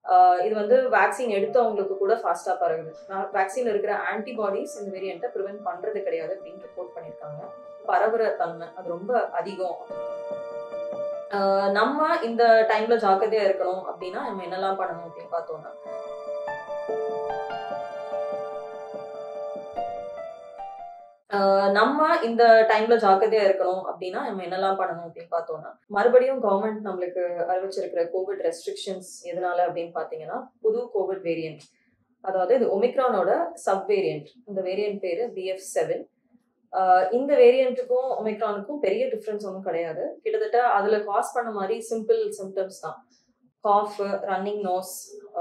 இது வந்து வேக்சின் எடுத்தவங்களுக்கு கூட ஃபாஸ்டா பரவுது. வேக்சின்ல இருக்கிற ஆன்டிபாடிஸ் இந்த வேரியண்ட்டை ப்ரிவென்ட் பண்றது கிடையாது அப்படின்னு ரிப்போர்ட் பண்ணியிருக்காங்க. பரவுற தன்மை அது ரொம்ப அதிகம். நம்ம இந்த டைம்ல ஜாக்கிரதையா இருக்கணும் அப்படின்னா நம்ம என்னெல்லாம் பண்ணணும் அப்படின்னு பார்த்தோம்னா, மறுபடியும் கவர்மெண்ட் நம்மளுக்கு அறிவிச்சிருக்கிற கோவிட் ரெஸ்ட்ரிக்ஷன்ஸ் எதனால அப்படின்னு பாத்தீங்கன்னா, புது கோவிட் வேரியன்ட், அதாவது இது ஒமிக்ரானோட சப் வேரியன்ட். இந்த வேரியன்ட் பேரு BF7. இந்த வேரியண்ட்டுக்கும் ஒமிக்ரானுக்கும் பெரிய டிஃப்ரென்ஸ் ஒன்றும் கிடையாது. கிட்டத்தட்ட அதுல காஸ் பண்ண மாதிரி சிம்பிள் சிம்டம்ஸ் தான். காஃப், ரன்னிங் நோஸ்,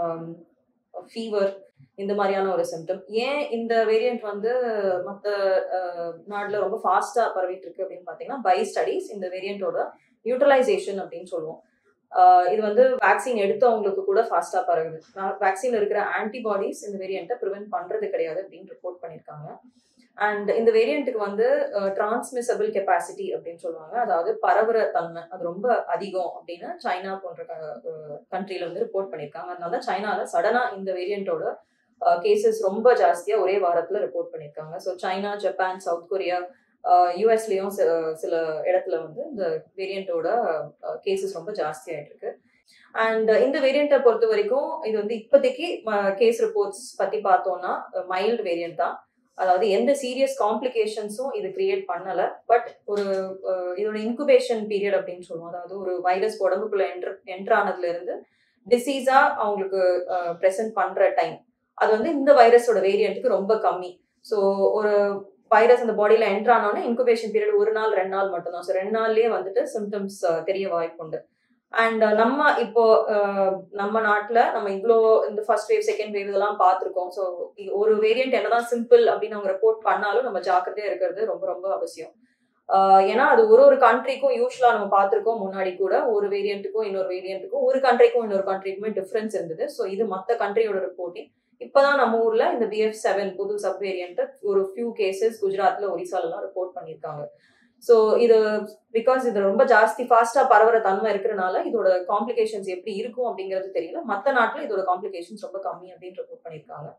ஃபீவர், இந்த மாதிரியான ஒரு சிம்டம். ஏன் இந்த வேரியன்ட் வந்து மற்ற நாடுல ரொம்ப ஃபாஸ்டா பரவிட்டு இருக்கு அப்படின்னு பாத்தீங்கன்னா, பை ஸ்டடிஸ் இந்த வேரியண்டோட நியூட்ரலைசேஷன் அப்படின்னு சொல்லுவோம். இது வந்து வேக்சின் எடுத்தவங்களுக்கு கூட ஃபாஸ்டா பரவுது. வேக்சின்ல இருக்கிற ஆன்டிபாடிஸ் இந்த வேரியண்ட்டை ப்ரிவென்ட் பண்றது கிடையாது அப்படின்னு ரிப்போர்ட் பண்ணியிருக்காங்க. அண்ட் இந்த வேரியண்ட்டுக்கு வந்து டிரான்ஸ்மிசபிள் கெப்பாசிட்டி அப்படின்னு சொல்லுவாங்க. அதாவது பரவுற தன்மை அது ரொம்ப அதிகம் அப்படின்னு சைனா போன்ற கண்ட்ரில வந்து ரிப்போர்ட் பண்ணியிருக்காங்க. அதனால சைனால சடனா இந்த வேரியண்டோட கேசஸ் ரொம்ப ஜாஸ்தியா ஒரே வாரத்துல ரிப்போர்ட் பண்ணியிருக்காங்க. So China, Japan, South Korea, யூஎஸ்லயும் சில இடத்துல வந்து இந்த வேரியண்டோட கேசஸ் ரொம்ப ஜாஸ்தி ஆயிட்டு இருக்கு. அண்ட் இந்த வேரியண்ட்டை பொறுத்த வரைக்கும் இது வந்து இப்போதைக்கு கேஸ் ரிப்போர்ட்ஸ் பத்தி பார்த்தோம்னா மைல்டு வேரியன்ட் தான். அதாவது எந்த சீரியஸ் காம்ப்ளிகேஷன்ஸும் இது கிரியேட் பண்ணல. பட் ஒரு இதோட இன்குபேஷன் பீரியட் அப்படின்னு சொல்லுவோம். அதாவது ஒரு வைரஸ் உடம்புக்குள்ள என்ட்ரானதுல இருந்து டிசீஸா அவங்களுக்கு ப்ரெசென்ட் பண்ற டைம் அது வந்து இந்த வைரஸோட வேரியண்ட்டுக்கு ரொம்ப கம்மி. ஸோ ஒரு வைரஸ் அந்த பாடியில என்ட்ரானோன்னு இன்குபேஷன் பீரியட் 1 நாள் 2 நாள் மட்டும்தான். ஸோ 2 நாள்லயே வந்துட்டு சிம்டம்ஸ் தெரிய வாய்ப்புண்டு. அண்ட் நம்ம இப்போ நம்ம நாட்டுல நம்ம இவ்வளோ இந்த ஃபர்ஸ்ட் வேவ், செகண்ட் வேவ் இதெல்லாம் பார்த்துருக்கோம். ஸோ ஒரு வேரியன்ட் என்னதான் சிம்பிள் அப்படின்னு அவங்க ரிப்போர்ட் பண்ணாலும் நம்ம ஜாக்கிரதையா இருக்கிறது ரொம்ப ரொம்ப அவசியம். ஏன்னா அது ஒரு கண்ட்ரிக்கும் யூஸ்வலா நம்ம பார்த்துருக்கோம். முன்னாடி கூட ஒரு வேரியண்ட்டுக்கும் இன்னொரு வேரியண்ட்டுக்கும், ஒரு கண்ட்ரிக்கும் இன்னொரு கண்ட்ரிக்குமே டிஃபரன்ஸ் இருந்தது. ஸோ இது மற்ற கண்ட்ரியோட ரிப்போர்ட்டிங். இப்பதான் நம்ம ஊர்ல இந்த BF7 புது சப் வேரியன்ட் ஒரு ஃபியூ கேசஸ் குஜராத்ல, ஒரிசாலெல்லாம் ரிப்போர்ட் பண்ணியிருக்காங்க. ஸோ இது பிகாஸ் இது ரொம்ப ஜாஸ்தி ஃபாஸ்டா பரவுற தன்மை இருக்கிறனால இதோட காம்ப்ளிகேஷன்ஸ் எப்படி இருக்கும் அப்படிங்கிறது தெரியல. மற்ற நாட்டுல இதோட காம்ப்ளிகேஷன்ஸ் ரொம்ப கம்மி அப்படின்னு ரிப்போர்ட் பண்ணியிருக்காங்க.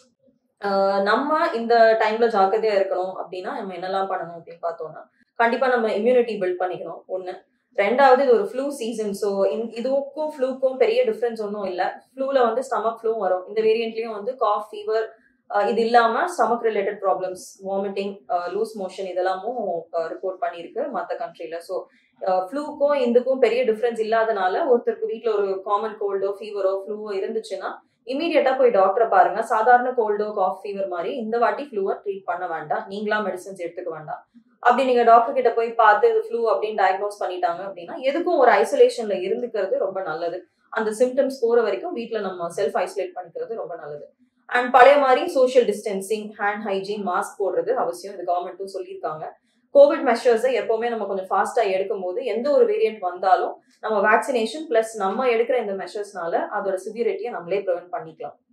நம்ம இந்த டைம்ல ஜாக்கிரதையா இருக்கணும் அப்படின்னா நம்ம என்னெல்லாம் பண்ணணும் அப்படின்னு பார்த்தோம்னா, கண்டிப்பா நம்ம இம்யூனிட்டி பில்ட் பண்ணிக்கணும் ஒண்ணு. ரெண்டாவது இது ஒரு ஃப்ளூ சீசன். ஸோ இதுக்கும் ஃப்ளூக்கும் பெரிய டிஃப்ரென்ஸ் ஒன்றும் இல்லை. ஃப்ளூல வந்து ஸ்டமக் ஃப்ளூ வரும். இந்த வேரியன்ட்லயும் வந்து காஃப், ஃபீவர், இது இல்லாம stomach related problems, vomiting, loose motion இதெல்லாமும் ரிப்போர்ட் பண்ணியிருக்கு மற்ற கண்ட்ரில. ஸோ ஃப்ளூக்கும் இதுக்கும் பெரிய டிஃப்ரென்ஸ் இல்லாதனால ஒருத்தருக்கு வீட்டில் ஒரு காமன் கோல்டோ, ஃபீவரோ, ஃப்ளூவோ இருந்துச்சுன்னா இமீடியட்டா போய் டாக்டரை பாருங்க. சாதாரண கோல்டோ, காஃப், ஃபீவர் மாதிரி இந்த வாட்டி ஃப்ளூவை ட்ரீட் பண்ண வேண்டாம். நீங்களா மெடிசன்ஸ் எடுத்துக்க வேண்டாம். அப்படி நீங்க டாக்டர் கிட்ட போய் பார்த்து இது ஃப்ளூ அப்படின்னு டயக்னோஸ் பண்ணிட்டாங்க அப்படின்னா எதுக்கும் ஒரு ஐசோலேஷன்ல இருந்துக்கிறது ரொம்ப நல்லது. அந்த சிம்டம்ஸ் போற வரைக்கும் வீட்டுல நம்ம செல்ஃப் ஐசோலேட் பண்ணிக்கிறது ரொம்ப நல்லது. அண்ட் பழைய மாதிரி social distancing, hand hygiene, mask போடுறது அவசியம். இது கவர்மெண்ட்டும் சொல்லியிருக்காங்க. கோவிட் மெஷர்ஸை எப்பவுமே நம்ம கொஞ்சம் ஃபாஸ்டா எடுக்கும் போது எந்த ஒரு வேரியன்ட் வந்தாலும் நம்ம வேக்சினேஷன் பிளஸ் நம்ம எடுக்கிற இந்த மெஷர்ஸ்னால அதோட சிவியரிட்டியை நம்மளே ப்ரிவென்ட் பண்ணிக்கலாம்.